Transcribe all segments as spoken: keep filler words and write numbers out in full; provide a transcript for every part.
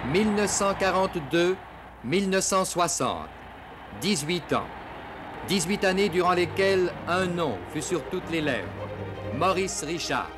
mille neuf cent quarante-deux à mille neuf cent soixante, dix-huit ans. dix-huit années durant lesquelles un nom fut sur toutes les lèvres, Maurice Richard.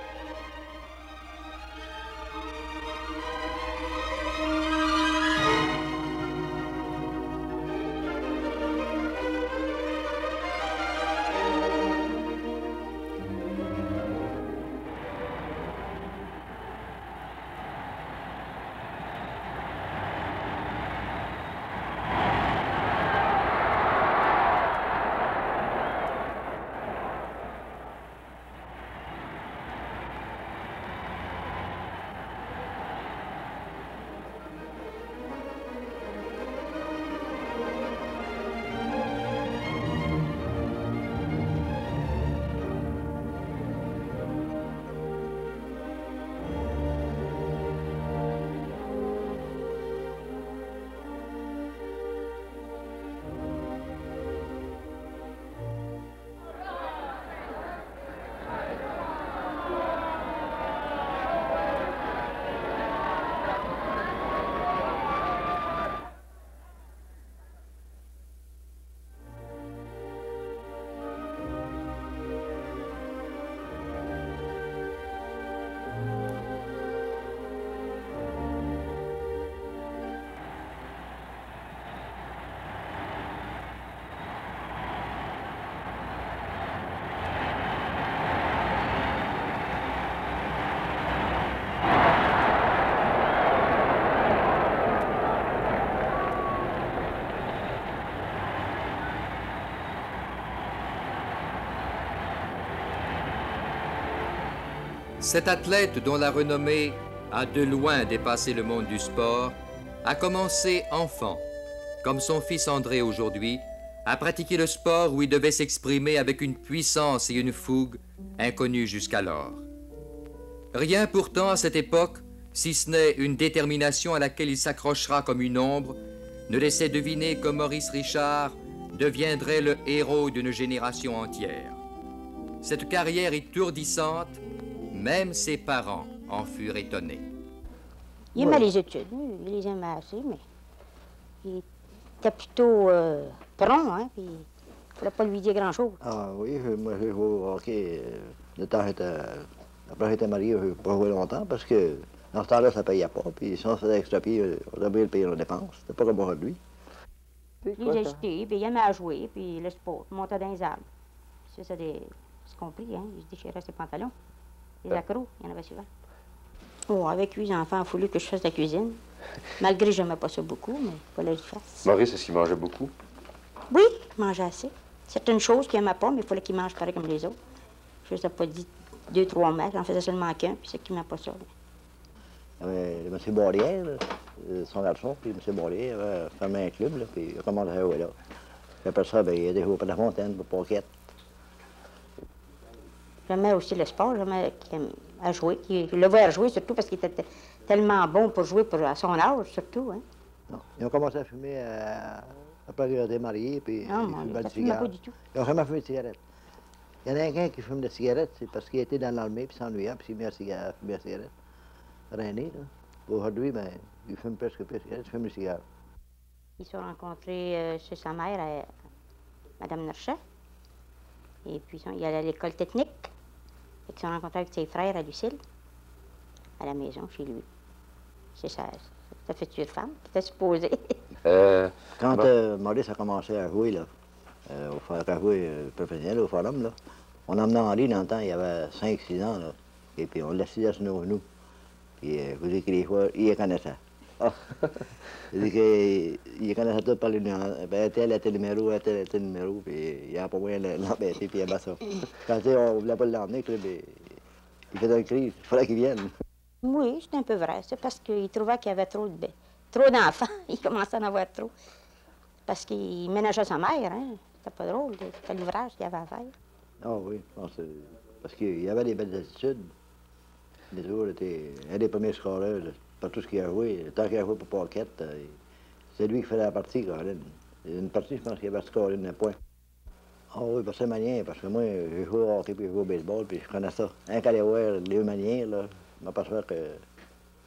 Cet athlète dont la renommée a de loin dépassé le monde du sport a commencé enfant, comme son fils André aujourd'hui, à pratiquer le sport où il devait s'exprimer avec une puissance et une fougue inconnues jusqu'alors. Rien pourtant à cette époque, si ce n'est une détermination à laquelle il s'accrochera comme une ombre, ne laissait deviner que Maurice Richard deviendrait le héros d'une génération entière. Cette carrière étourdissante, même ses parents en furent étonnés. Il aimait les études, il les aimait assez, mais il était plutôt euh, prompt, hein, puis il ne fallait pas lui dire grand-chose. Ah oui, moi j'ai joué au hockey. Le temps j'étais... Après j'étais marié, je n'ai pas joué longtemps parce que dans ce temps-là, ça ne payait pas. Puis si on se faisait extrapier, on devait le payer nos dépenses. C'était pas comme aujourd'hui. Les agités, puis il aimait à jouer, puis le sport, monter dans les arbres. Ça, c'est des... C'est compris, hein, il se déchirait ses pantalons. Les accros, il y en avait souvent. Oh, avec lui, les enfants ont voulu que je fasse la cuisine. Malgré que je n'aimais pas ça beaucoup, mais il fallait que je fasse. Maurice, est-ce qu'il mangeait beaucoup? Oui, il mangeait assez. C'est une chose qu'il n'aimait pas, mais il fallait qu'il mange pareil comme les autres. Je ne sais pas dit deux, trois mètres, j'en faisais seulement qu'un, puis c'est qu'il n'aimait pas ça. Il y avait M. Bollier, son garçon, puis M. Bollier avait fermé un club, là, puis il a commencé à jouer là. Puis après ça, bien, il a joué pour la Fontaine, pour Pocket. J'aimais aussi le sport, j'aimais à jouer. Je le voyais jouer, surtout parce qu'il était tellement bon pour jouer pour, à son âge, surtout. Hein. Non, ils ont commencé à fumer euh, après qu'ils ont été mariés, puis non, ils fumaient ça du fumait cigare. pas du tout. Ils n'ont jamais fumé de cigarette. Il y en a un qui fume de cigarette, c'est parce qu'il était dans l'armée, puis s'ennuyait, puis il s'est mis à cigare, fumer la cigarette. René, là. Aujourd'hui, ben, il fume presque plus de cigarette, il fume le cigare. Ils se sont rencontrés euh, chez sa mère, à Mme Nerchet. Et puis, il y allait à l'école technique. Ils se sont rencontrés avec ses frères à Lucille, à la maison, chez lui. C'est sa, sa future femme qui était supposée. euh, Quand bon. euh, Maurice a commencé à jouer, là, euh, au, à jouer euh, professionnel au forum, là, on emmenait Henri dans le temps, il y avait cinq six ans, là, et puis on l'assisait sur nos genoux. Puis, euh, vous dites que les fois, il les connaissait. Ah. Il dit qu'il les connaissait tous par les numéros. Ben, tel était numéro, tel était numéro, puis il n'y a pas moyen de l'embêter, puis il aimait ça. Quand on ne voulait pas l'emmener, il faisait une crise, il fallait qu'il vienne. Oui, c'est un peu vrai. C'est parce qu'il trouvait qu'il y avait trop de trop d'enfants. Il commençait à en avoir trop. Parce qu'il ménageait sa mère, hein. C'était pas drôle, c'était l'ouvrage qu'il avait à faire. Ah oui, parce qu'il y avait des belles attitudes. Les autres étaient un des premiers scoreurs, par tout ce qu'il a joué. Tant qu'il a joué pour Pocket, euh, c'est lui qui faisait la partie, Caroline. Une partie, je pense qu'il avait scoré un point. Ah oui, par sa manière, parce que moi, j'ai joué au hockey puis j'ai joué au baseball, puis je connais ça. Un qu'à aller voir les deux manières, là, je m'aperçois que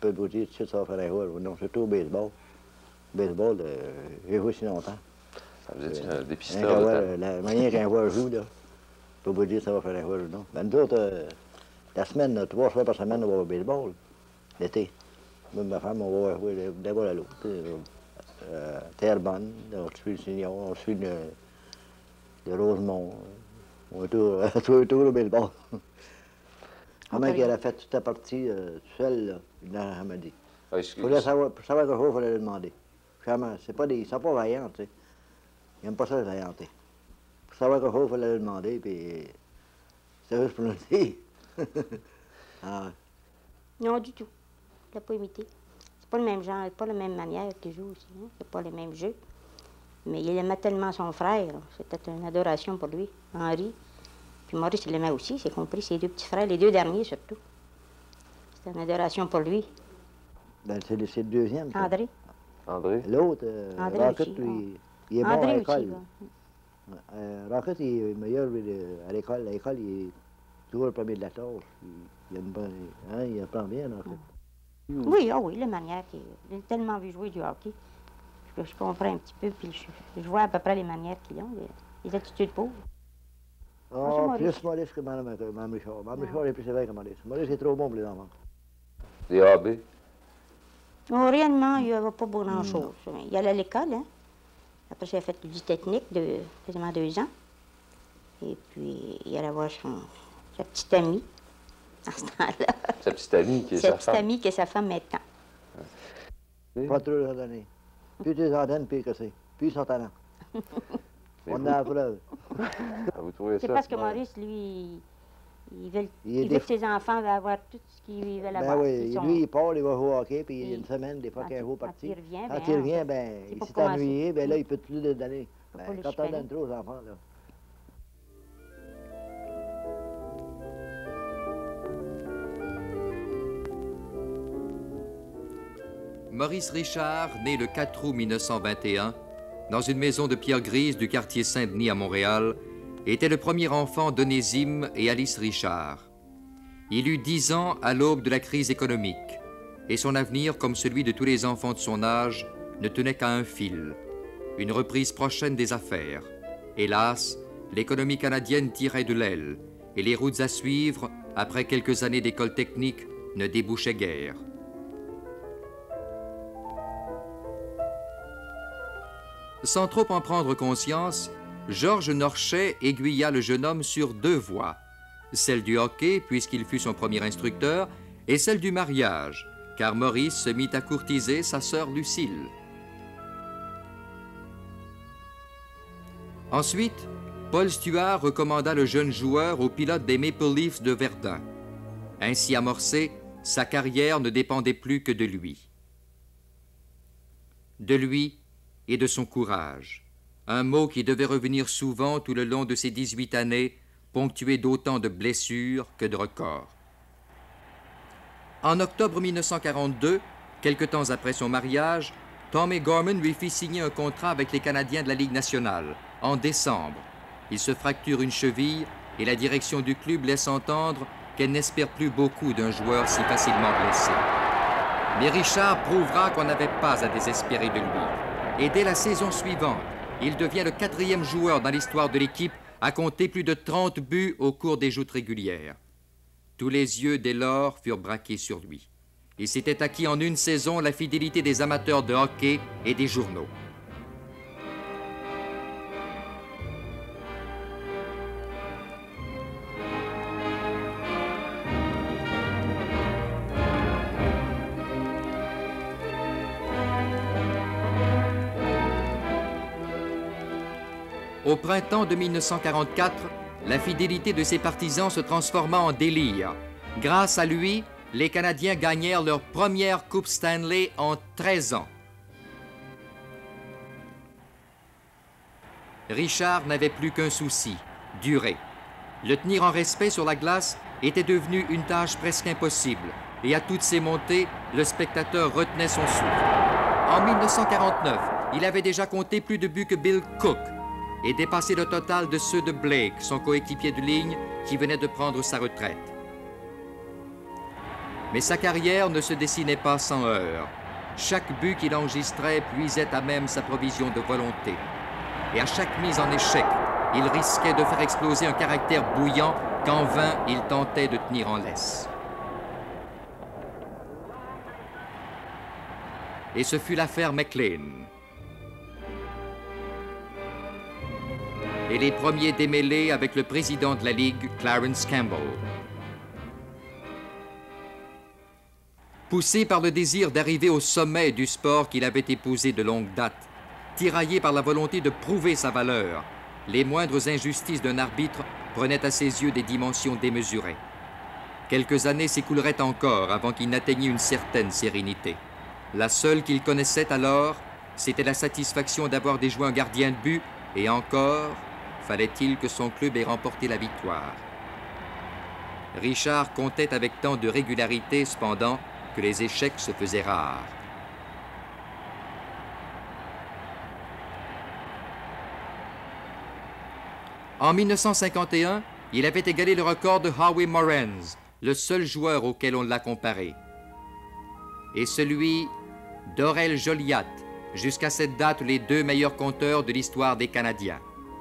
peux vous dire tout de suite, ça va faire un rôle. Non, surtout au baseball. Baseball, euh, j'ai joué si longtemps. Vous étiez un Euh, dépisteur un de joueur, talent. La manière qu'un joueur joue, là, je peux vous dire, ça va faire un rôle ou non. Ben, nous autres, euh, la semaine, là, trois fois par semaine, on va au baseball, l'été. Moi et ma femme, on va jouer d'un bord à l'autre. Euh, Terrebonne, on suit le Seigneur, on suit le, le Rosemont. On est tout, tout, tout au baseball. Comment qu'elle a fait toute la partie euh, seule, là, il n'a jamais dit. Ah, est-ce que- Pour savoir, pour savoir quelque chose, il fallait le demander. Vraiment, c'est pas des, ils sont pas vaillants, tu sais. Ils n'aiment pas ça, les vaillantés. Pour savoir quelque chose, il fallait le demander, puis c'est juste pour nous le dire. Ah, Non, du tout. Il l'a pas imité. C'est pas le même genre, pas la même manière qu'il joue aussi. Hein? C'est pas le même jeu. Mais il aimait tellement son frère. C'était une adoration pour lui, Henri. Puis Maurice, il l'aimait aussi, c'est compris, ses deux petits frères, les deux derniers surtout. C'était une adoration pour lui. ben, c'est le, c'est le deuxième. ça. André. André? L'autre, euh, André Rocket, aussi, lui, il est bon André à aussi, l'école. va. Euh, Rocket, il est meilleur lui, de- à l'école. À l'école, il est toujours le premier de la classe. Il, il aime bien, hein, il apprend bien, Rocket. Oui, ah oui, la manière qu'il il a tellement vu jouer du hockey. Que je comprends un petit peu, puis je, je vois à peu près les manières qu'ils ont, les, les attitudes pauvres. Ah, Maurice. plus Maurice que Mme, que Mme Richard. Mme Richard est plus sévère que Maurice. Maurice est trop bon pour les enfants. Des A B? Oh, réellement, il n'y avait pas grand-chose. Il allait à l'école, hein. Après, j'ai fait du technique de quasiment deux ans. Et puis, il allait voir son, sa petite amie, à ce temps-là. Sa petite amie qui est Sa sa petite femme. amie qui est sa femme maintenant. Pas trop les donner. Plus tu les en donnes, pire que c'est. Plus ils sont talents. Mais On vous- a la preuve. Ah, vous trouvez C'est ça? parce que Maurice, lui, il veut, Il est il veut que déf- ses enfants veulent avoir tout ce qu'ils veulent avoir. Ben Ils oui, sont- lui, il part, il va jouer au hockey, puis Il- une semaine, des fois, quand qu'il il- joue quand parti. il revient, Quand ben, il on revient, peut- ben, c'est il pour s'est commencer. ennuyé, ben là, il peut plus le donner. Faut Ben, pas le quand on chicaner. donne trop aux enfants, là. Maurice Richard, né le quatre août mille neuf cent vingt et un, dans une maison de pierre grise du quartier Saint-Denis à Montréal, était le premier enfant d'Onésime et Alice Richard. Il eut dix ans à l'aube de la crise économique, et son avenir, comme celui de tous les enfants de son âge, ne tenait qu'à un fil, une reprise prochaine des affaires. Hélas, l'économie canadienne tirait de l'aile, et les routes à suivre, après quelques années d'école technique, ne débouchaient guère. Sans trop en prendre conscience, Georges Norchet aiguilla le jeune homme sur deux voies, celle du hockey, puisqu'il fut son premier instructeur, et celle du mariage, car Maurice se mit à courtiser sa sœur Lucille. Ensuite, Paul Stuart recommanda le jeune joueur au pilote des Maple Leafs de Verdun. Ainsi amorcé, sa carrière ne dépendait plus que de lui. De lui et de son courage, un mot qui devait revenir souvent tout le long de ses dix-huit années, ponctué d'autant de blessures que de records. En octobre mille neuf cent quarante-deux, quelque temps après son mariage, Tommy Gorman lui fit signer un contrat avec les Canadiens de la Ligue nationale. En décembre, il se fracture une cheville et la direction du club laisse entendre qu'elle n'espère plus beaucoup d'un joueur si facilement blessé. Mais Richard prouvera qu'on n'avait pas à désespérer de lui. Et dès la saison suivante, il devient le quatrième joueur dans l'histoire de l'équipe à compter plus de trente buts au cours des joutes régulières. Tous les yeux dès lors furent braqués sur lui. Il s'était acquis en une saison la fidélité des amateurs de hockey et des journaux. Au printemps de mille neuf cent quarante-quatre, la fidélité de ses partisans se transforma en délire. Grâce à lui, les Canadiens gagnèrent leur première Coupe Stanley en treize ans. Richard n'avait plus qu'un souci, durer. Le tenir en respect sur la glace était devenu une tâche presque impossible, et à toutes ses montées, le spectateur retenait son souffle. En mille neuf cent quarante-neuf, il avait déjà compté plus de buts que Bill Cook et dépassé le total de ceux de Blake, son coéquipier de ligne, qui venait de prendre sa retraite. Mais sa carrière ne se dessinait pas sans heurts. Chaque but qu'il enregistrait puisait à même sa provision de volonté. Et à chaque mise en échec, il risquait de faire exploser un caractère bouillant qu'en vain il tentait de tenir en laisse. Et ce fut l'affaire McLean. Et les premiers démêlés avec le président de la Ligue, Clarence Campbell. Poussé par le désir d'arriver au sommet du sport qu'il avait épousé de longue date, tiraillé par la volonté de prouver sa valeur, les moindres injustices d'un arbitre prenaient à ses yeux des dimensions démesurées. Quelques années s'écouleraient encore avant qu'il n'atteignît une certaine sérénité. La seule qu'il connaissait alors, c'était la satisfaction d'avoir déjoué un gardien de but, et encore, fallait-il que son club ait remporté la victoire. Richard comptait avec tant de régularité, cependant, que les échecs se faisaient rares. En mille neuf cent cinquante et un, il avait égalé le record de Howie Morenz, le seul joueur auquel on l'a comparé, et celui d'Aurel Joliat, jusqu'à cette date les deux meilleurs compteurs de l'histoire des Canadiens.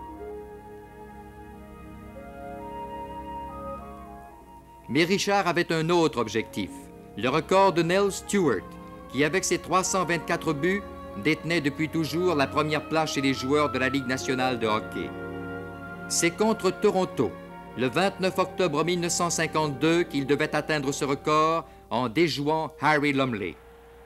Mais Richard avait un autre objectif, le record de Nell Stewart, qui avec ses trois cent vingt-quatre buts, détenait depuis toujours la première place chez les joueurs de la Ligue nationale de hockey. C'est contre Toronto, le vingt-neuf octobre mille neuf cent cinquante-deux, qu'il devait atteindre ce record en déjouant Harry Lumley.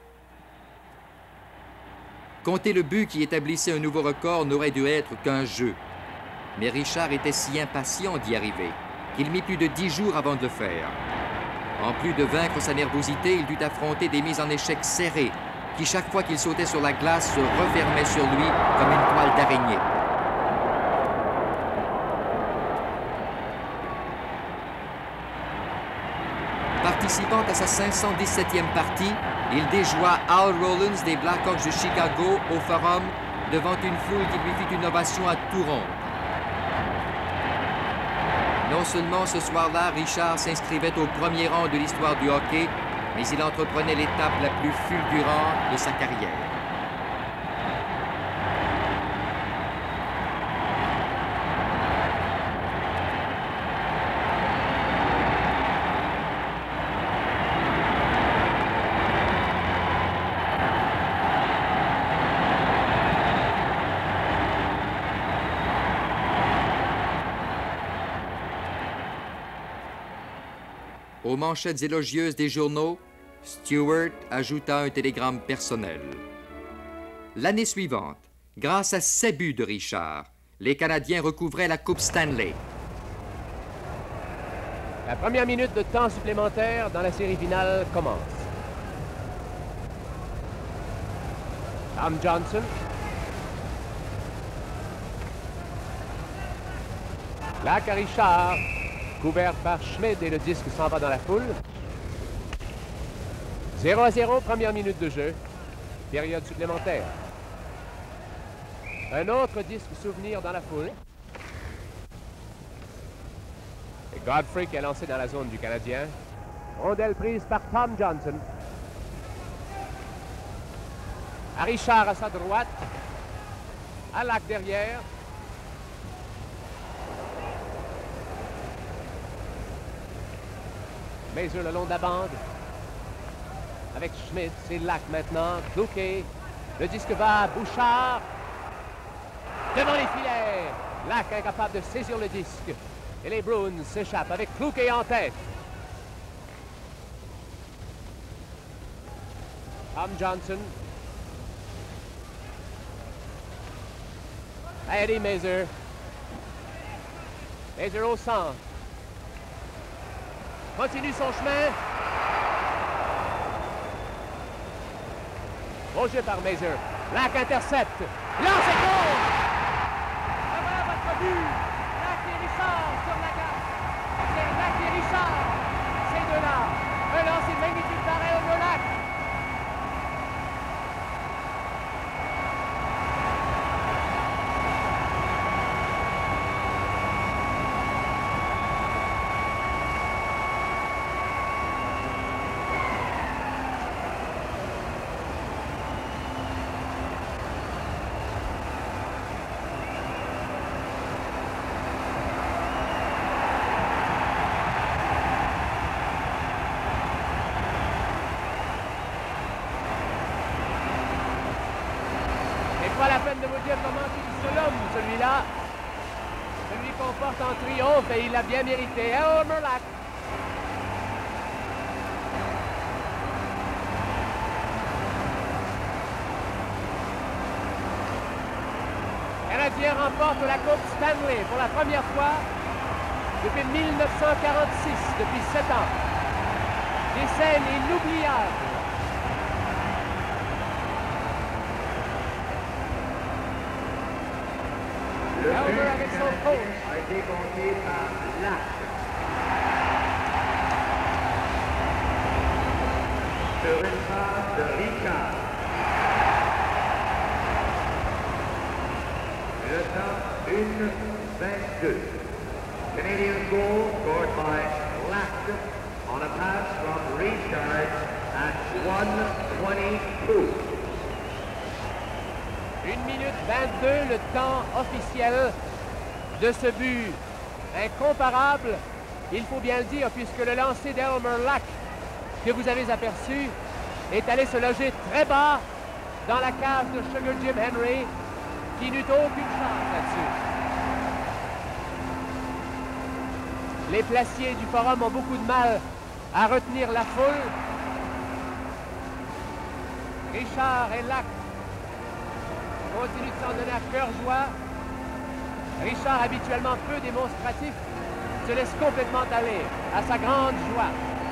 Compter le but qui établissait un nouveau record n'aurait dû être qu'un jeu. Mais Richard était si impatient d'y arriver qu'il mit plus de dix jours avant de le faire. En plus de vaincre sa nervosité, il dut affronter des mises en échec serrées qui, chaque fois qu'il sautait sur la glace, se refermaient sur lui comme une toile d'araignée. Participant à sa cinq cent dix-septième partie, il déjoua Al Rollins des Blackhawks de Chicago au Forum devant une foule qui lui fit une ovation à tout rompre. Non seulement ce soir-là, Richard s'inscrivait au premier rang de l'histoire du hockey, mais il entreprenait l'étape la plus fulgurante de sa carrière. Aux manchettes élogieuses des journaux, Stewart ajouta un télégramme personnel. L'année suivante, grâce à sept buts de Richard, les Canadiens recouvraient la Coupe Stanley. La première minute de temps supplémentaire dans la série finale commence. Tom Johnson. Plaque à Richard. Couvert par Schmid et le disque s'en va dans la foule. zéro à zéro, première minute de jeu. Période supplémentaire. Un autre disque souvenir dans la foule. Et Godfrey qui est lancé dans la zone du Canadien. Rondelle prise par Tom Johnson. À Richard à sa droite. À Lac derrière. Mazur le long de la bande. Avec Schmidt, c'est Lac maintenant. Cloquet. Le disque va à Bouchard. Devant les filets. Lac incapable de saisir le disque. Et les Bruins s'échappent avec Cloquet en tête. Tom Johnson. Eddie Mazur. Mazur au centre. Continue son chemin. Beau jeu par Mazur. Lac intercepte. Lance et goal! Et voilà votre but. Lac et Richard sur la glace. C'est Lac et Richard. Ces deux-là. Un lancer magnifique pareil au Lac. peine de vous dire comment il se nomme, celui-là. Celui qu'on porte en triomphe et il l'a bien mérité. Elmer Lack. Canadien remporte la Coupe Stanley pour la première fois depuis mille neuf cent quarante-six, depuis sept ans. Des scènes inoubliables. Elmer avec son coach. a été compté par Lack. Sur une passe de Richard. Le temps, une vingt-deux. Canadian goal scored by Lack on a pass from Richard at one twenty-two. une minute vingt-deux, le temps officiel de ce but incomparable, il faut bien le dire, puisque le lancer d'Elmer Lack que vous avez aperçu est allé se loger très bas dans la cage de Sugar Jim Henry, qui n'eut aucune chance là-dessus. Les placiers du forum ont beaucoup de mal à retenir la foule. Richard et Lack continue de s'en donner à cœur joie. Richard, habituellement peu démonstratif, se laisse complètement aller à sa grande joie.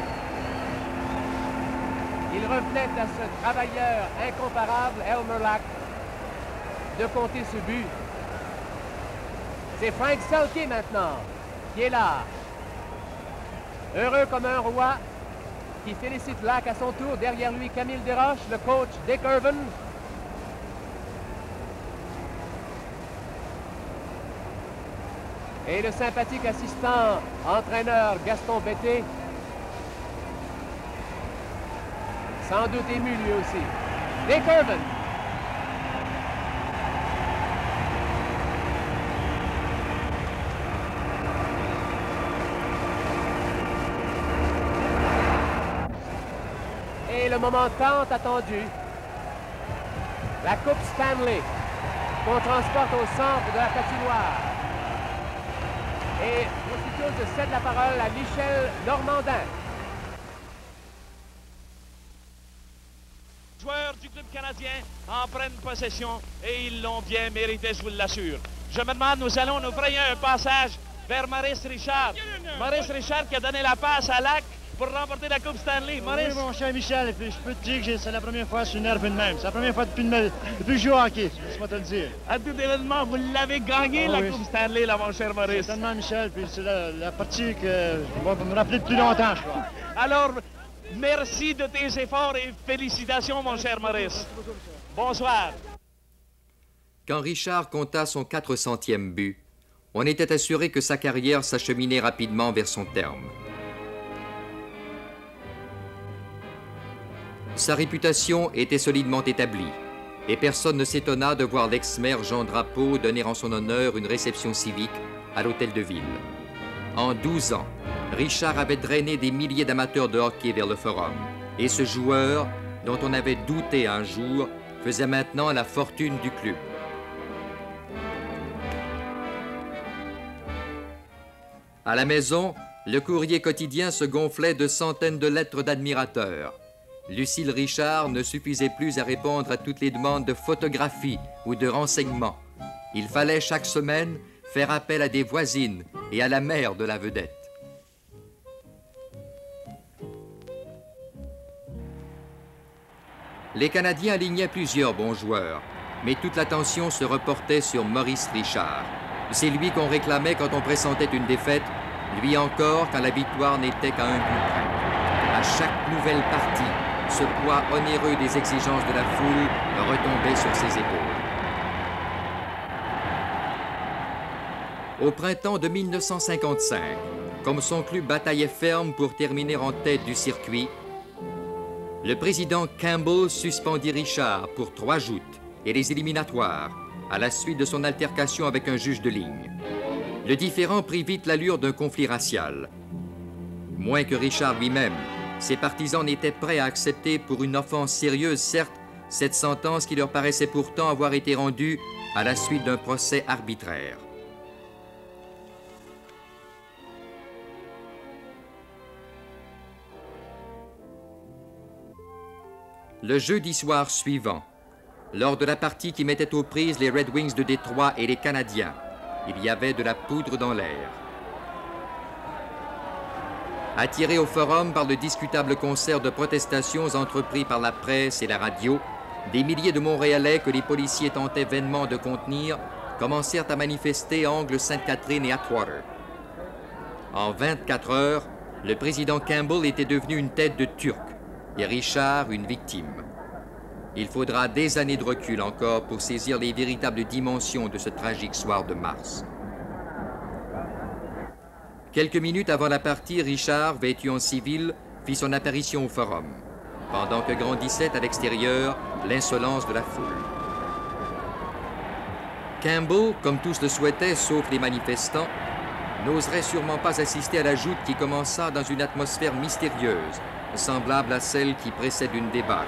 Il reflète à ce travailleur incomparable, Elmer Lack, de compter ce but. C'est Frank Selke maintenant qui est là. Heureux comme un roi, qui félicite Lack à son tour. Derrière lui, Camille Desroches, le coach Dick Irvin. Et le sympathique assistant entraîneur Gaston Betté, sans doute ému lui aussi. Dick Irvin. Et le moment tant attendu, la Coupe Stanley qu'on transporte au centre de la patinoire. Et aussitôt, je cède la parole à Michel Normandin. Les joueurs du club canadien en prennent possession et ils l'ont bien mérité, je vous l'assure. Je me demande, nous allons nous frayer un passage vers Maurice Richard. Maurice Richard qui a donné la passe à Lack pour remporter la Coupe Stanley. Maurice. Oui, mon cher Michel, et puis je peux te dire que c'est la première fois que je suis nerveux de même. C'est la première fois depuis, depuis que je joue au hockey, laisse-moi te le dire. À tout événement, vous l'avez gagné, ah, la oui. Coupe Stanley, là, mon cher Maurice. Certainement, Michel, puis c'est la, la partie que je vais me rappeler depuis longtemps, je crois. Alors, merci de tes efforts et félicitations, mon cher Maurice. Bonsoir. Quand Richard compta son quatre centième but, on était assuré que sa carrière s'acheminait rapidement vers son terme. Sa réputation était solidement établie, et personne ne s'étonna de voir l'ex-maire Jean Drapeau donner en son honneur une réception civique à l'hôtel de ville. En douze ans, Richard avait drainé des milliers d'amateurs de hockey vers le forum, et ce joueur, dont on avait douté un jour, faisait maintenant la fortune du club. À la maison, le courrier quotidien se gonflait de centaines de lettres d'admirateurs. Lucille Richard ne suffisait plus à répondre à toutes les demandes de photographie ou de renseignements. Il fallait chaque semaine faire appel à des voisines et à la mère de la vedette. Les Canadiens alignaient plusieurs bons joueurs, mais toute l'attention se reportait sur Maurice Richard. C'est lui qu'on réclamait quand on pressentait une défaite, lui encore quand la victoire n'était qu'à un but près. À chaque nouvelle partie, ce poids onéreux des exigences de la foule retombait sur ses épaules. Au printemps de mille neuf cent cinquante-cinq, comme son club bataillait ferme pour terminer en tête du circuit, le président Campbell suspendit Richard pour trois joutes et les éliminatoires à la suite de son altercation avec un juge de ligne. Le différend prit vite l'allure d'un conflit racial. Moins que Richard lui-même, ses partisans n'étaient prêts à accepter pour une offense sérieuse, certes, cette sentence qui leur paraissait pourtant avoir été rendue à la suite d'un procès arbitraire. Le jeudi soir suivant, lors de la partie qui mettait aux prises les Red Wings de Détroit et les Canadiens, il y avait de la poudre dans l'air. Attirés au forum par le discutable concert de protestations entrepris par la presse et la radio, des milliers de Montréalais que les policiers tentaient vainement de contenir commencèrent à manifester à Angle Sainte-Catherine et Atwater. En vingt-quatre heures, le président Campbell était devenu une tête de Turc et Richard une victime. Il faudra des années de recul encore pour saisir les véritables dimensions de ce tragique soir de mars. Quelques minutes avant la partie, Richard, vêtu en civil, fit son apparition au forum, pendant que grandissait à l'extérieur l'insolence de la foule. Campbell, comme tous le souhaitaient, sauf les manifestants, n'oserait sûrement pas assister à la joute qui commença dans une atmosphère mystérieuse, semblable à celle qui précède une débâcle.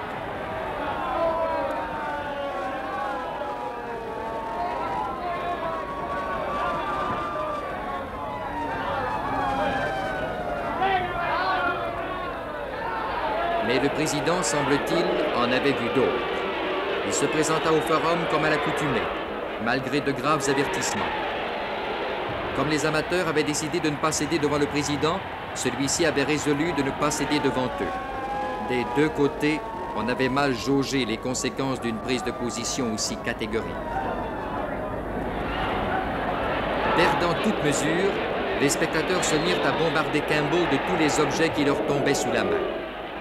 Mais le président, semble-t-il, en avait vu d'autres. Il se présenta au forum comme à l'accoutumée, malgré de graves avertissements. Comme les amateurs avaient décidé de ne pas céder devant le président, celui-ci avait résolu de ne pas céder devant eux. Des deux côtés, on avait mal jaugé les conséquences d'une prise de position aussi catégorique. Perdant toute mesure, les spectateurs se mirent à bombarder Campbell de tous les objets qui leur tombaient sous la main.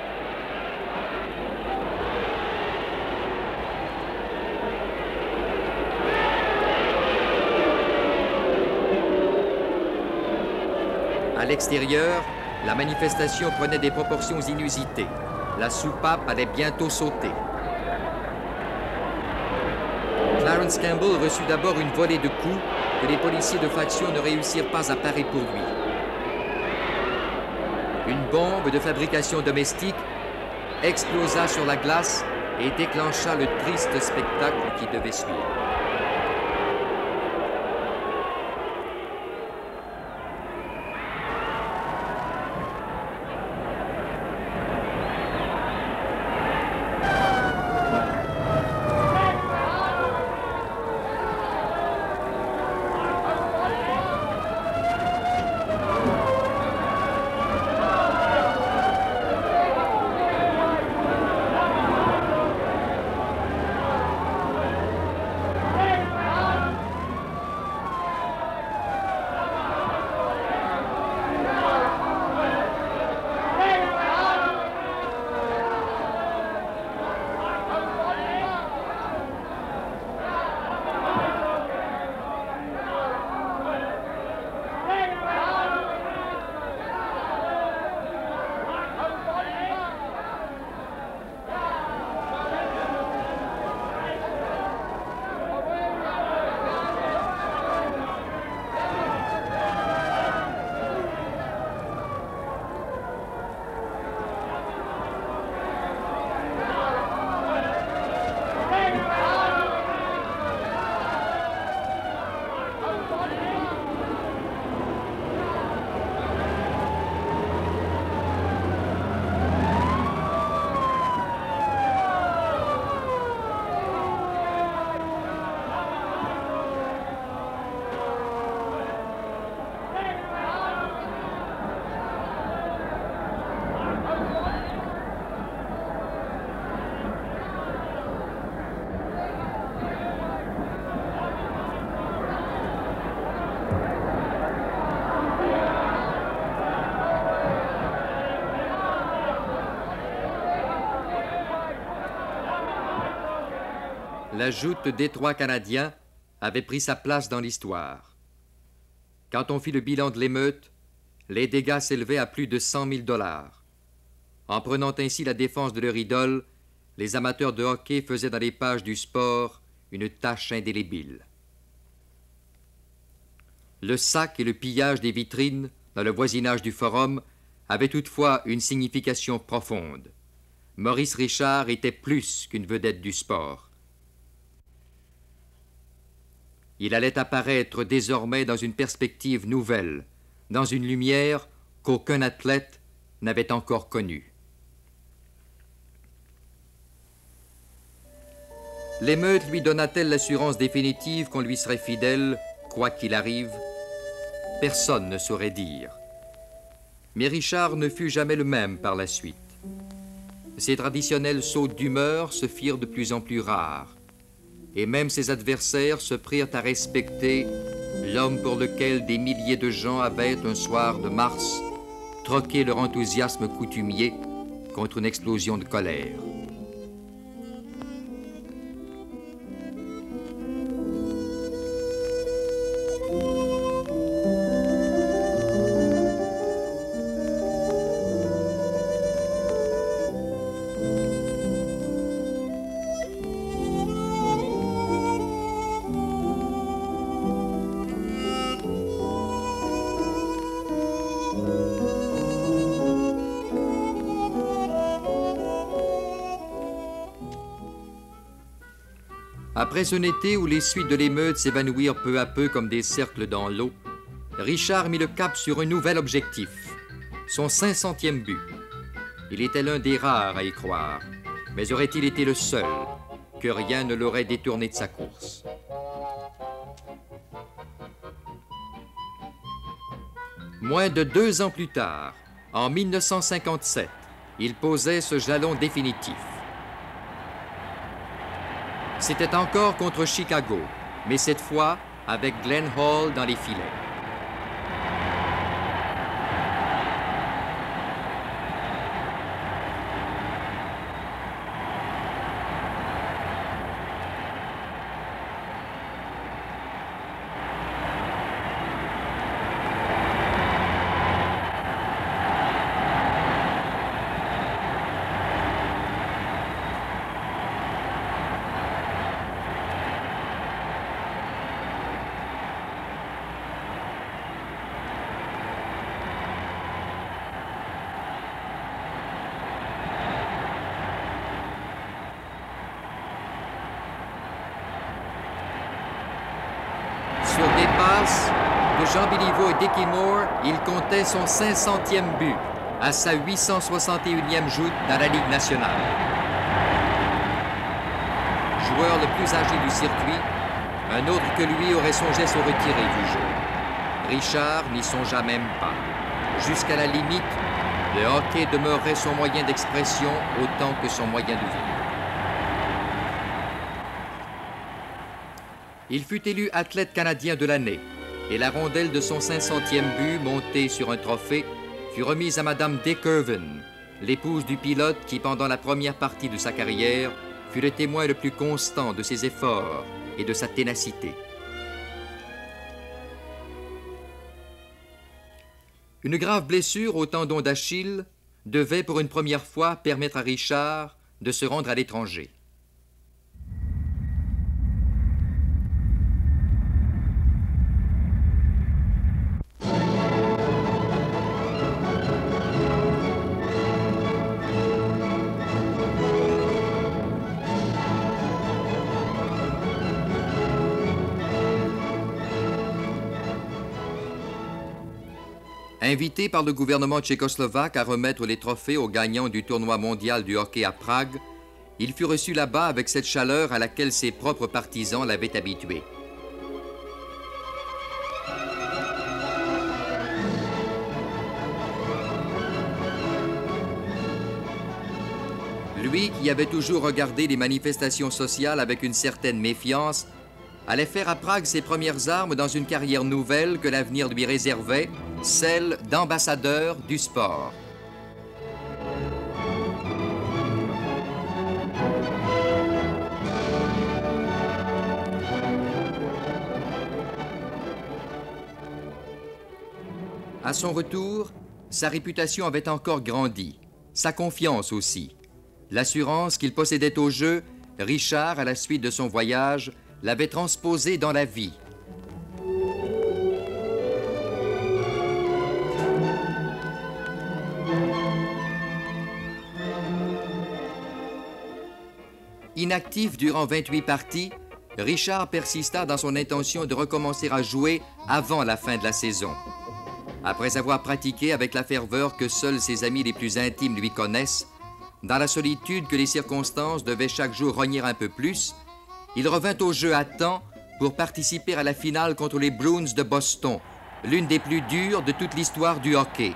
À l'extérieur, la manifestation prenait des proportions inusitées. La soupape allait bientôt sauter. Clarence Campbell reçut d'abord une volée de coups que les policiers de faction ne réussirent pas à parer pour lui. Une bombe de fabrication domestique explosa sur la glace et déclencha le triste spectacle qui devait suivre. La joute Détroit canadien avait pris sa place dans l'histoire. Quand on fit le bilan de l'émeute, les dégâts s'élevaient à plus de cent mille dollars. En prenant ainsi la défense de leur idole, les amateurs de hockey faisaient dans les pages du sport une tache indélébile. Le sac et le pillage des vitrines dans le voisinage du forum avaient toutefois une signification profonde. Maurice Richard était plus qu'une vedette du sport. Il allait apparaître désormais dans une perspective nouvelle, dans une lumière qu'aucun athlète n'avait encore connue. L'émeute lui donna-t-elle l'assurance définitive qu'on lui serait fidèle, quoi qu'il arrive? Personne ne saurait dire. Mais Richard ne fut jamais le même par la suite. Ses traditionnelles sautes d'humeur se firent de plus en plus rares, et même ses adversaires se prirent à respecter l'homme pour lequel des milliers de gens avaient, un soir de mars, troqué leur enthousiasme coutumier contre une explosion de colère. Après un été où les suites de l'émeute s'évanouirent peu à peu comme des cercles dans l'eau, Richard mit le cap sur un nouvel objectif, son cinq centième but. Il était l'un des rares à y croire, mais aurait-il été le seul, que rien ne l'aurait détourné de sa course. Moins de deux ans plus tard, en mille neuf cent cinquante-sept, il posait ce jalon définitif. C'était encore contre Chicago, mais cette fois avec Glenn Hall dans les filets. Sur des passes de Jean Béliveau et Dickie Moore, il comptait son cinq centième but à sa huit cent soixante et unième joute dans la Ligue nationale. Joueur le plus âgé du circuit, un autre que lui aurait songé se retirer du jeu. Richard n'y songea même pas. Jusqu'à la limite, le hockey demeurait son moyen d'expression autant que son moyen de vivre. Il fut élu athlète canadien de l'année et la rondelle de son cinq centième but, montée sur un trophée, fut remise à Madame Dick Irvin, l'épouse du pilote qui, pendant la première partie de sa carrière, fut le témoin le plus constant de ses efforts et de sa ténacité. Une grave blessure au tendon d'Achille devait pour une première fois permettre à Richard de se rendre à l'étranger. Invité par le gouvernement tchécoslovaque à remettre les trophées aux gagnants du tournoi mondial du hockey à Prague, il fut reçu là-bas avec cette chaleur à laquelle ses propres partisans l'avaient habitué. Lui, qui avait toujours regardé les manifestations sociales avec une certaine méfiance, allait faire à Prague ses premières armes dans une carrière nouvelle que l'avenir lui réservait, celle d'ambassadeur du sport. À son retour, sa réputation avait encore grandi, sa confiance aussi. L'assurance qu'il possédait au jeu, Richard, à la suite de son voyage, l'avait transposé dans la vie. Inactif durant vingt-huit parties, Richard persista dans son intention de recommencer à jouer avant la fin de la saison. Après avoir pratiqué avec la ferveur que seuls ses amis les plus intimes lui connaissent, dans la solitude que les circonstances devaient chaque jour rogner un peu plus, il revint au jeu à temps pour participer à la finale contre les Bruins de Boston, l'une des plus dures de toute l'histoire du hockey.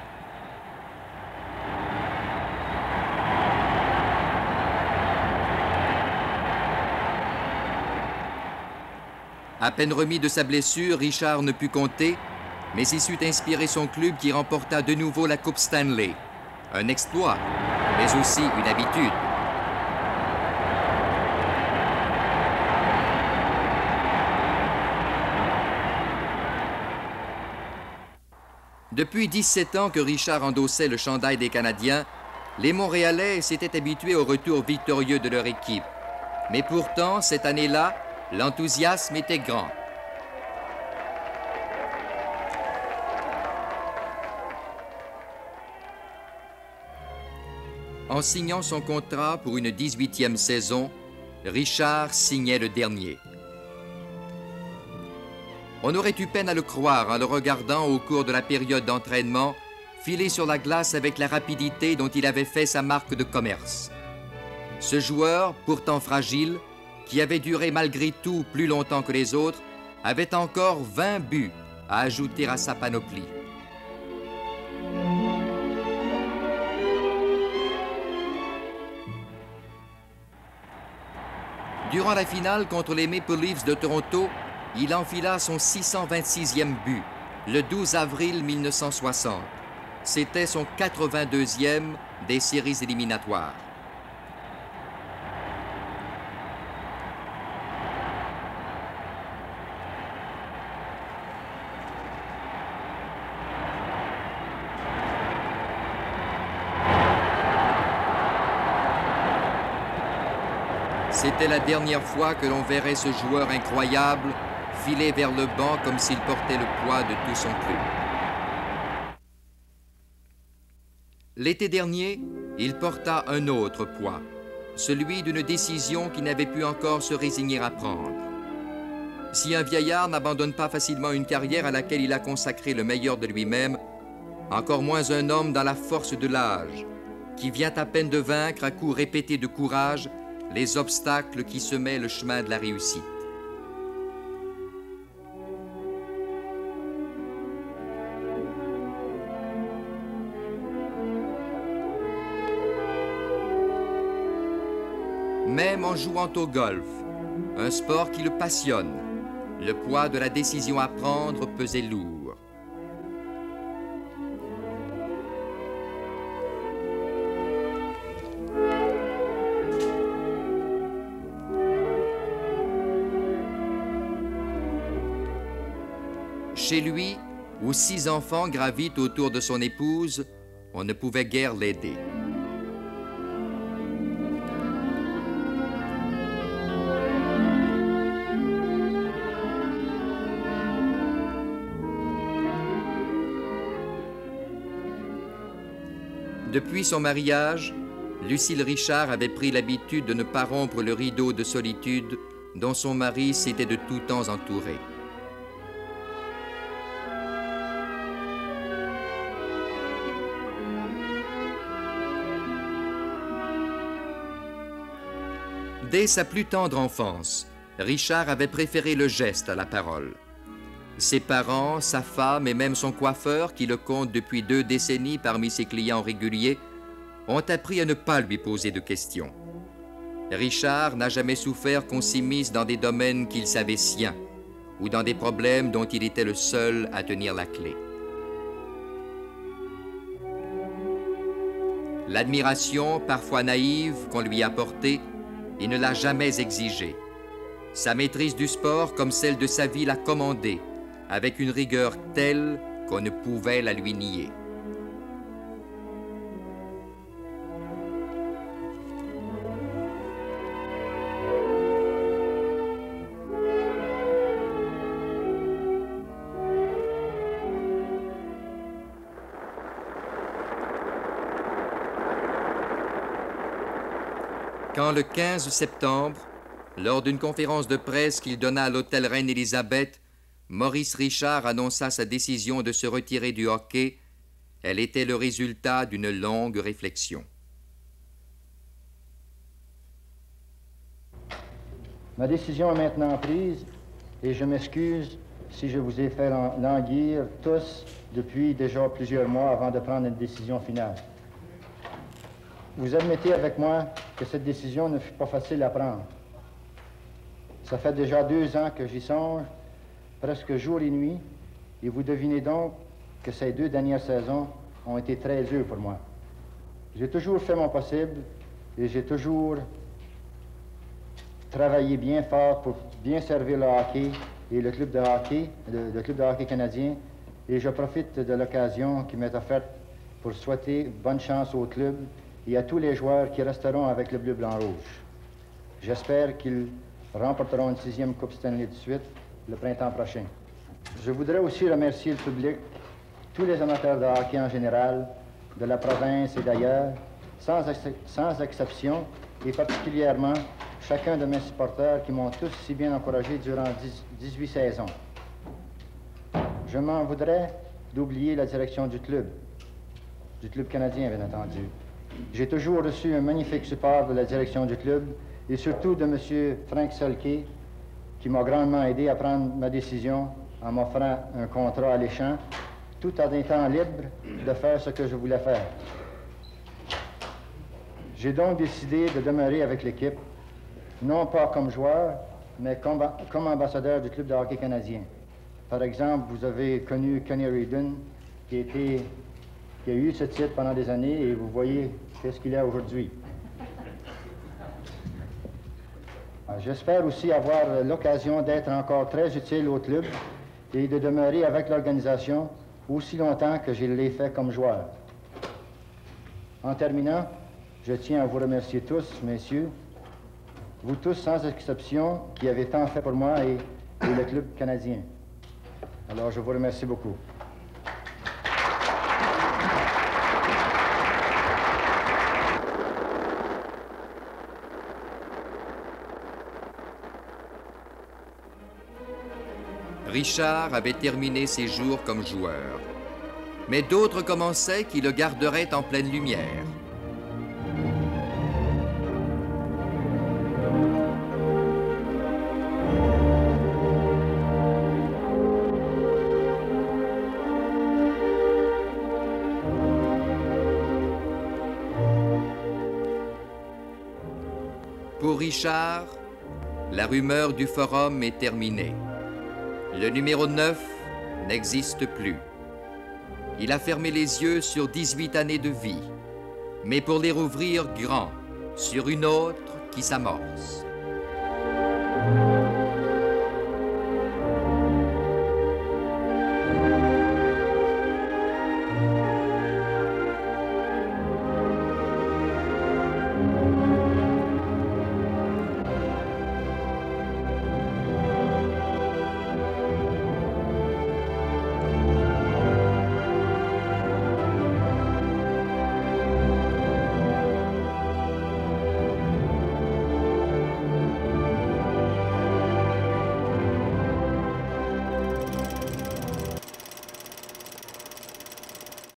À peine remis de sa blessure, Richard ne put compter, mais il sut inspirer son club qui remporta de nouveau la Coupe Stanley. Un exploit, mais aussi une habitude. Depuis dix-sept ans que Richard endossait le chandail des Canadiens, les Montréalais s'étaient habitués au retour victorieux de leur équipe. Mais pourtant, cette année-là, l'enthousiasme était grand. En signant son contrat pour une dix-huitième saison, Richard signait le dernier. On aurait eu peine à le croire en le regardant au cours de la période d'entraînement filer sur la glace avec la rapidité dont il avait fait sa marque de commerce. Ce joueur, pourtant fragile, qui avait duré malgré tout plus longtemps que les autres, avait encore vingt buts à ajouter à sa panoplie. Durant la finale contre les Maple Leafs de Toronto, il enfila son six cent vingt-sixième but, le douze avril mille neuf cent soixante. C'était son quatre-vingt-deuxième des séries éliminatoires. C'était la dernière fois que l'on verrait ce joueur incroyable filer vers le banc comme s'il portait le poids de tout son club. L'été dernier, il porta un autre poids, celui d'une décision qu'il n'avait pu encore se résigner à prendre. Si un vieillard n'abandonne pas facilement une carrière à laquelle il a consacré le meilleur de lui-même, encore moins un homme dans la force de l'âge, qui vient à peine de vaincre à coups répétés de courage les obstacles qui semaient le chemin de la réussite. Même en jouant au golf, un sport qui le passionne, le poids de la décision à prendre pesait lourd. Chez lui, où six enfants gravitent autour de son épouse, on ne pouvait guère l'aider. Depuis son mariage, Lucille Richard avait pris l'habitude de ne pas rompre le rideau de solitude dont son mari s'était de tout temps entouré. Dès sa plus tendre enfance, Richard avait préféré le geste à la parole. Ses parents, sa femme et même son coiffeur, qui le compte depuis deux décennies parmi ses clients réguliers, ont appris à ne pas lui poser de questions. Richard n'a jamais souffert qu'on s'immisce dans des domaines qu'il savait siens, ou dans des problèmes dont il était le seul à tenir la clé. L'admiration, parfois naïve, qu'on lui a portée, il ne l'a jamais exigée. Sa maîtrise du sport, comme celle de sa vie, l'a commandée, avec une rigueur telle qu'on ne pouvait la lui nier. Quand le quinze septembre, lors d'une conférence de presse qu'il donna à l'hôtel Reine-Élisabeth, Maurice Richard annonça sa décision de se retirer du hockey, elle était le résultat d'une longue réflexion. Ma décision est maintenant prise et je m'excuse si je vous ai fait languir tous depuis déjà plusieurs mois avant de prendre une décision finale. Vous admettez avec moi que cette décision ne fut pas facile à prendre. Ça fait déjà deux ans que j'y songe, presque jour et nuit, et vous devinez donc que ces deux dernières saisons ont été très dures pour moi. J'ai toujours fait mon possible et j'ai toujours travaillé bien fort pour bien servir le hockey et le club de hockey, le, le club de hockey canadien, et je profite de l'occasion qui m'est offerte pour souhaiter bonne chance au club et à tous les joueurs qui resteront avec le bleu-blanc-rouge. J'espère qu'ils remporteront une sixième Coupe Stanley de suite le printemps prochain. Je voudrais aussi remercier le public, tous les amateurs de hockey en général, de la province et d'ailleurs, sans, ex sans exception, et particulièrement chacun de mes supporters qui m'ont tous si bien encouragé durant dix-huit saisons. Je m'en voudrais d'oublier la direction du club, du club canadien, bien entendu. J'ai toujours reçu un magnifique support de la direction du club et surtout de M. Frank Selke, qui m'a grandement aidé à prendre ma décision en m'offrant un contrat alléchant, tout en étant libre de faire ce que je voulais faire. J'ai donc décidé de demeurer avec l'équipe, non pas comme joueur, mais comme, comme ambassadeur du club de hockey canadien. Par exemple, vous avez connu Kenny Reardon, qui, était, qui a eu ce titre pendant des années, et vous voyez qu'est-ce qu'il est aujourd'hui. J'espère aussi avoir l'occasion d'être encore très utile au club et de demeurer avec l'organisation aussi longtemps que je l'ai fait comme joueur. En terminant, je tiens à vous remercier tous, messieurs, vous tous sans exception, qui avez tant fait pour moi et, et le club canadien. Alors, je vous remercie beaucoup. Richard avait terminé ses jours comme joueur, mais d'autres commençaient qui le garderaient en pleine lumière. Pour Richard, la rumeur du forum est terminée. Le numéro neuf n'existe plus. Il a fermé les yeux sur dix-huit années de vie, mais pour les rouvrir grands sur une autre qui s'amorce.